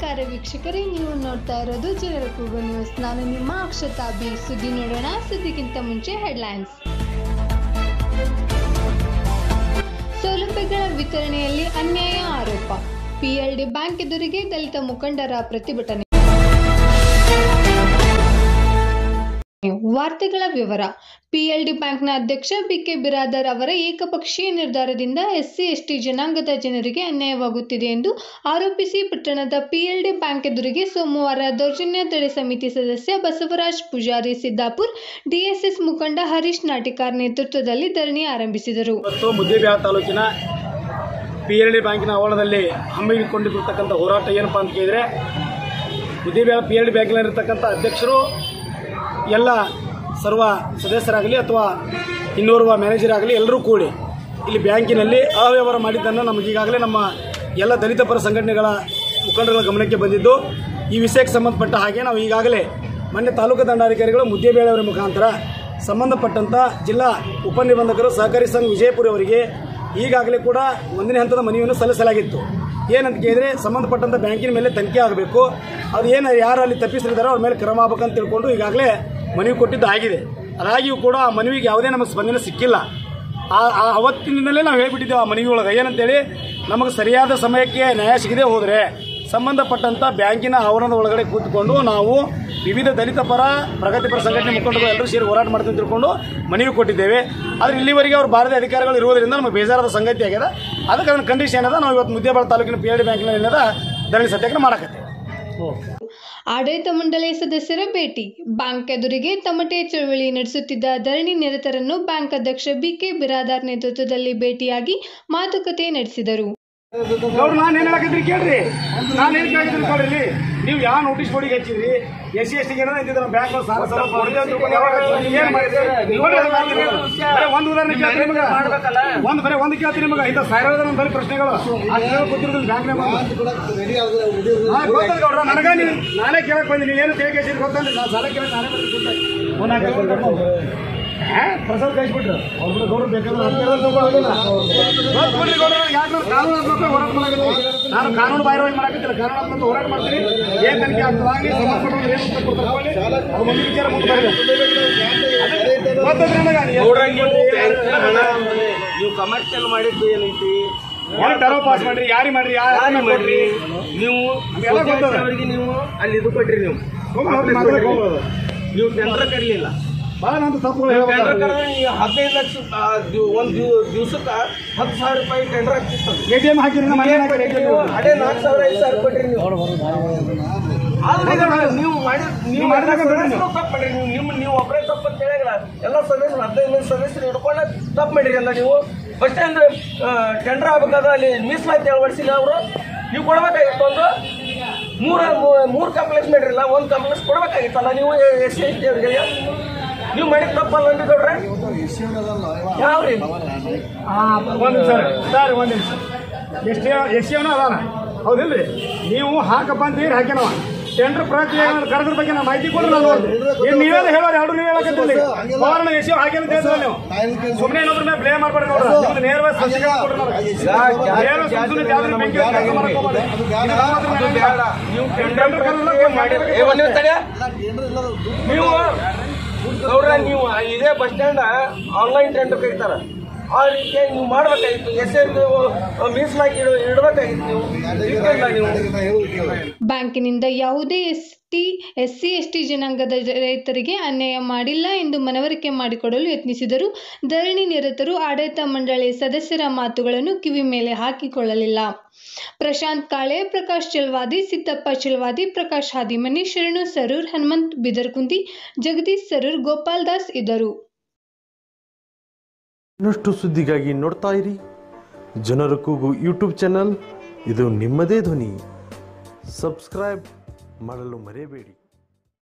ನಮಸ್ಕಾರ ವೀಕ್ಷಕರೇ, ನೀವು ನೋಡ್ತಾ ಇರೋದು ಜನರ ಕೂಗು ನ್ಯೂಸ್. ನಾನು ನಿಮ್ಮ ಅಕ್ಷತಾ ಬಿ. ಸುದ್ದಿ ನೋಡೋಣ. ಸುದ್ದಿಗಿಂತ ಮುಂಚೆ ಹೆಡ್ಲೈನ್ಸ್. ಸೌಲಭ್ಯಗಳ ವಿತರಣೆಯಲ್ಲಿ ಅನ್ಯಾಯ ಆರೋಪ. ಪಿಎಲ್ಡಿ ಬ್ಯಾಂಕ್ ಎದುರಿಗೆ ದಲಿತ ಮುಖಂಡರ ಪ್ರತಿಭಟನೆ. ವಾರ್ತೆಗಳ ವಿವರ. ಪಿಎಲ್ಡಿ ಬ್ಯಾಂಕ್ನ ಅಧ್ಯಕ್ಷ ಬಿಕೆ ಬಿರಾದರ್ ಅವರ ಏಕಪಕ್ಷೀಯ ನಿರ್ಧಾರದಿಂದ ಎಸ್ಸಿ ಎಸ್ಟಿ ಜನಾಂಗದ ಜನರಿಗೆ ಅನ್ಯಾಯವಾಗುತ್ತಿದೆ ಎಂದು ಆರೋಪಿಸಿ ಪಟ್ಟಣದ ಪಿಎಲ್ಡಿ ಬ್ಯಾಂಕ್ ಎದುರಿಗೆ ಸೋಮವಾರ ದೌರ್ಜನ್ಯ ತಡೆ ಸಮಿತಿ ಸದಸ್ಯ ಬಸವರಾಜ್ ಪೂಜಾರಿ ಸಿದ್ದಾಪುರ್, ಡಿಎಸ್ಎಸ್ ಮುಖಂಡ ಹರೀಶ್ ನಾಟಿಕಾರ್ ನೇತೃತ್ವದಲ್ಲಿ ಧರಣಿ ಆರಂಭಿಸಿದರು. ಮುದ್ದೇಬಿಹಾಳ ತಾಲೂಕಿನ ಪಿಎಲ್ಡಿ ಬ್ಯಾಂಕಿನ ಆವರಣದಲ್ಲಿ ಹಮ್ಮಿಕೊಂಡಿರತಕ್ಕಂಥ ಹೋರಾಟ ಏನಪ್ಪಾ ಅಂತ ಕೇಳಿದರೆ, ಮುದ್ದೇಬಿಹಾಳ ಪಿಎಲ್ಡಿ ಬ್ಯಾಂಕಿನಲ್ಲಿರ್ತಕ್ಕಂಥ ಅಧ್ಯಕ್ಷರು ಎಲ್ಲ ಸರ್ವ ಸದಸ್ಯರಾಗಲಿ ಅಥವಾ ಇನ್ನೋರ್ವ ಮ್ಯಾನೇಜರ್ ಆಗಲಿ ಎಲ್ಲರೂ ಕೂಡಿ ಇಲ್ಲಿ ಬ್ಯಾಂಕಿನಲ್ಲಿ ಅವ್ಯವಹಾರ ಮಾಡಿದ್ದನ್ನು ನಮಗೀಗಾಗಲೇ ನಮ್ಮ ಎಲ್ಲ ದಲಿತ ಪರ ಸಂಘಟನೆಗಳ ಮುಖಂಡರ ಗಮನಕ್ಕೆ ಬಂದಿದ್ದು, ಈ ವಿಷಯಕ್ಕೆ ಸಂಬಂಧಪಟ್ಟ ಹಾಗೆ ನಾವು ಈಗಾಗಲೇ ಮೊನ್ನೆ ತಾಲೂಕು ದಂಡಾಧಿಕಾರಿಗಳು ಮುದ್ದೇಬೇಳೆಯವರ ಮುಖಾಂತರ ಸಂಬಂಧಪಟ್ಟಂಥ ಜಿಲ್ಲಾ ಉಪನಿಬಂಧಕರು ಸಹಕಾರಿ ಸಂಘ ವಿಜಯಪುರ ಅವರಿಗೆ ಈಗಾಗಲೇ ಕೂಡ 1ನೇ ಹಂತದ ಮನವಿಯನ್ನು ಸಲ್ಲಿಸಲಾಗಿತ್ತು. ಏನಂತ ಕೇಳಿದರೆ, ಸಂಬಂಧಪಟ್ಟಂಥ ಬ್ಯಾಂಕಿನ ಮೇಲೆ ತನಿಖೆ ಆಗಬೇಕು, ಅದು ಏನು ಯಾರು ಅಲ್ಲಿ ತಪ್ಪಿಸಿದಾರೋ ಅವ್ರ ಮೇಲೆ ಕ್ರಮ ಆಗಬೇಕಂತ ತಿಳ್ಕೊಂಡು ಈಗಾಗಲೇ ಮನವಿ ಕೊಟ್ಟಿದ್ದು ಆಗಿದೆ. ಅದಾಗಿಯೂ ಕೂಡ ಆ ಮನವಿಗೆ ಯಾವುದೇ ನಮಗೆ ಸ್ಪಂದನೆ ಸಿಕ್ಕಿಲ್ಲ. ಅವತ್ತಿನಿಂದಲೇ ನಾವು ಹೇಳಿಬಿಟ್ಟಿದ್ದೇವೆ ಆ ಮನವಿ ಒಳಗೆ ಏನಂತೇಳಿ, ನಮಗೆ ಸರಿಯಾದ ಸಮಯಕ್ಕೆ ನ್ಯಾಯ ಸಿಗದೆ ಹೋದರೆ ಸಂಬಂಧಪಟ್ಟಂಥ ಬ್ಯಾಂಕಿನ ಆವರಣದ ಒಳಗಡೆ ಕೂತ್ಕೊಂಡು ನಾವು ವಿವಿಧ ದಲಿತ ಪರ ಪ್ರಗತಿಪರ ಸಂಘಟನೆ ಮುಖಂಡರು ಎಲ್ಲರೂ ಸೇರಿ ಹೋರಾಟ ಮಾಡ್ತೀವಿ ತಿಳ್ಕೊಂಡು ಮನವಿ ಕೊಟ್ಟಿದ್ದೇವೆ. ಆದರೆ ಇಲ್ಲಿವರೆಗೆ ಅವ್ರು ಭಾರತೀಯ ಅಧಿಕಾರಿಗಳು ಇರುವುದರಿಂದ ನಮಗೆ ಬೇಜಾರಾದ ಸಂಗತಿ ಆಗಿದೆ. ಅದಕ್ಕೆ ಅದನ್ನ ಕಂಡೀಷನ್ ಅದ, ನಾವು ಇವತ್ತು ಮುದ್ದೇಬಿಹಾಳ ತಾಲೂಕಿನ ಪಿಎಲ್ಡಿ ಬ್ಯಾಂಕಿನ ಏನದ ಧರಣಿ ಸತ್ಯಾಗ್ರಹ ಮಾಡಕತ್ತೇವೆ. ಆಡಳಿತ ಮಂಡಳಿ ಸದಸ್ಯರ ಭೇಟಿ. ಬ್ಯಾಂಕ್ ಎದುರಿಗೆ ತಮಟೆ ಚಳವಳಿ ನಡೆಸುತ್ತಿದ್ದ ಧರಣಿ ನಿರತರನ್ನು ಬ್ಯಾಂಕ್ ಅಧ್ಯಕ್ಷ ಬಿಕೆ ಬಿರಾದಾರ್ ನೇತೃತ್ವದಲ್ಲಿ ಭೇಟಿಯಾಗಿ ಮಾತುಕತೆ ನಡೆಸಿದರು. ನಾನು ಏನು ಹೇಳಕತ್ರಿ ಕೇಳ್ರಿ, ನಾನು ಏನು ಕೇಳಿದ್ರಿ ಕೇಳ್ರಿ, ನೀವು ಯಾವ ನೋಟಿಸ್ ಬೋರ್ಡಿಗೆ ಹಚ್ಚಿದ್ರಿ? ಎಸ್ಸಿ ಎಸ್ಟಿಗೆ ಏನೋ ಇದ್ದಿದ್ರು ಬ್ಯಾಂಕ್ ಒಂದು ಉದಾಹರಣೆ ಕೇಳ್ತೀನಿ ನಿಮಗೆ, ಒಂದು ಕೇಳ್ತೀನಿ ನಿಮಗೆ. ಇಂಥ ಸಾವಿರದ ನಮ್ಮ ಬರೀ ಪ್ರಶ್ನೆಗಳು ಅಷ್ಟು ಗೊತ್ತಿರೋದಿಲ್ಲ ಬ್ಯಾಂಕ್ನಾಗ ಗೊತ್ತಲ್ಲ. ನನಗೆ ನಾನೇ ಕೇಳಕ್ ಬಂದಿನಿ, ಏನು ಕೇಳಿ ಕೇಳಿಸಿ ಗೊತ್ತಂದ್ರೆ ನಾನು ಸಾಲ ಕೇಳಿ ನಾನೇ ಪ್ರಸಾದ ಕಳಿಸ್ಬಿಟ್ರು ಅವ್ರು ಗೌರವ ಬೇಕಾದ್ರೆ ಯಾಕೆ ಕಾನೂನು ಹೋರಾಟ ಮಾಡಾಕಿಲ್ಲ. ನಾನು ಕಾನೂನು ಬಾಹಿರವಾಗಿ ಮಾಡಾಕಿದ್ದಿಲ್ಲ, ಕಾನೂನಾತ್ಮಕ ಹೋರಾಟ ಮಾಡ್ತೀನಿ. ಏನು ತನಿಖೆ ಆಗ್ತದಾಗಿ ಸಂಬಂಧಪಟ್ಟ ಏನು ಉತ್ತರ ಕೊಡ್ತಾರೆ ಅದು ಮುಂದಿನ ವಿಚಾರ ಮುಂದೆ ನೀವು ಕಮರ್ಷಿಯಲ್ ಮಾಡಿದ್ದು ಏನೈತಿ? ಟರ್ಮ್ ಪಾಸ್ ಮಾಡ್ರಿ, ಯಾರಿಗೆ ಮಾಡ್ರಿ, ಯಾರು ಮಾಡ್ರಿ, ನೀವು ಅವರಿಗೆ ನೀವು ಅಲ್ಲಿ ಇದು ಕೊಟ್ರಿ, ನೀವು ಟೆಂಡರ್ ಕರೀಲಿಲ್ಲ. ಭಾಳ ನಂದು ತಪ್ಪು 15 ಲಕ್ಷ ಒಂದು ದಿವಸಕ್ಕೆ 10,000 ರೂಪಾಯಿ ಟೆಂಡರ್ ಆಗ್ತಿರ್ತದೆ. ATM ಹಾಕಿರಿ, ಅದೇ 4,000 5,000 ಕೊಟ್ರಿ ನೀವು. ನೀವು ನೀವು ಒಬ್ಬರೇ ತಪ್ಪು ಅಂತ ಹೇಳಿಲ್ಲ, ಎಲ್ಲ ಸದಸ್ಯರು 15 ಮಂದಿ ಸದಸ್ಯರು ಹಿಡ್ಕೊಂಡು ತಪ್ಪು ಮಾಡಿರಿ ಅಲ್ಲ. ನೀವು ಫಸ್ಟ್ ಟೈಮ್ ಟೆಂಡರ್ ಆಗ್ಬೇಕಾದ್ರೆ ಅಲ್ಲಿ ಮೀಸಲಾತಿ ಅಳವಡಿಸಿಲ್ಲ ಅವರು. ನೀವು ಕೊಡ್ಬೇಕಾಗಿತ್ತು, ಒಂದು ಮೂರು ಕಂಪ್ಲೇಂಟ್ಸ್ ಮಾಡಿರಲ್ಲ, ಒಂದು ಕಂಪ್ಲೇಂಟ್ಸ್ ಕೊಡ್ಬೇಕಾಗಿತ್ತಲ್ಲ ನೀವು ಎಸ್ಸಿ ಎಸ್ಟಿ ಅವರಿಗೆ. ನೀವು ಮಾಡಿದ ತಪ್ಪಲ್ಲ ಅಂದಿದ್ದವ್ರೆ ಯಾವ್ರಿ? ಒಂದು ಸರ್ ಒಂದು ನಿಮಿಷ, ಎಸ್ಸಿ ಅವನ ಅದಾನ ಹೌದಿಲ್ರಿ? ನೀವು ಹಾಕಪ್ಪ ಅಂತ ಹೇಳಿ ಹಾಕ್ಯಾನವ ಟೆಂಡರ್ ಪ್ರಕ್ರಿಯೆ ಕರೆದ್ರ ಬಗ್ಗೆ ನಾನು ಮಾಹಿತಿ ಕೊಡ್ರಿ. ನಾನು ನೀವೇನು ಹೇಳೋರು ಎರಡು ನೀವು ಹೇಳಕತ್ತಿಲ್ಲ. ಪವರ್ನ ಎಸ್ಸಿ ಹಾಕ್ಯಾನ ಹೇಳ್ತಾರೆ, ನೀವು ಸುಮ್ಮನೆ ಇನ್ನೊಬ್ರ ಮೇಲೆ ಬ್ಲೇಮ್ ಮಾಡ್ಬೇಡಿ. ನೋಡ್ರಿ ನೇರವಾಗಿ ಸ್ಪಷ್ಟೀಕರಣ ಕೊಡ್ರಿ. ನೀವು ನೋಡ್ರ, ನೀವು ಇದೇ ಬಸ್ ಸ್ಟ್ಯಾಂಡ್ ಆನ್ಲೈನ್ ಟೆಂಡರ್ ಕರೀತಾರ, ಆ ರೀತಿಯಾಗಿ ನೀವು ಮಾಡ್ಬೇಕಾಗಿತ್ತು. ಮೀಸಲಾಗಿ ಇಡಬೇಕಾಗಿತ್ತು ನೀವು. ಬ್ಯಾಂಕಿನಿಂದ ಯಾವುದೇ ಎಸ್ಸಿ ಎಸ್ಟಿ ಜನಾಂಗದ ರೈತರಿಗೆ ಅನ್ಯಾಯ ಮಾಡಿಲ್ಲ ಎಂದು ಮನವರಿಕೆ ಮಾಡಿಕೊಡಲು ಯತ್ನಿಸಿದರು. ಧರಣಿ ನಿರತರು ಆಡಳಿತ ಮಂಡಳಿ ಸದಸ್ಯರ ಮಾತುಗಳನ್ನು ಕಿವಿ ಮೇಲೆ ಹಾಕಿಕೊಳ್ಳಲಿಲ್ಲ. ಪ್ರಶಾಂತ್ ಕಾಳೆ, ಪ್ರಕಾಶ್ ಚಲ್ವಾದಿ, ಸಿದ್ದಪ್ಪ ಚಲ್ವಾದಿ, ಪ್ರಕಾಶ್ ಹಾದಿಮನಿ, ಶರಣು ಸರೂರ್, ಹನುಮಂತ್ ಬಿದರ್ಕುಂದಿ, ಜಗದೀಶ್ ಸರೂರ್, ಗೋಪಾಲ್ ದಾಸ್ ಇದ್ದರು. ಇನ್ನಷ್ಟು ಸುದ್ದಿಗಾಗಿ ನೋಡ್ತಾ ಇರಿ ಜನರ ಕೂಗು ಯೂಟ್ಯೂಬ್ ಚಾನಲ್. ಇದು ನಿಮ್ಮದೇ ಧ್ವನಿ. ಸಬ್ಸ್ಕ್ರೈಬ್ ಮಾಡಲು ಮರೆಯಬೇಡಿ.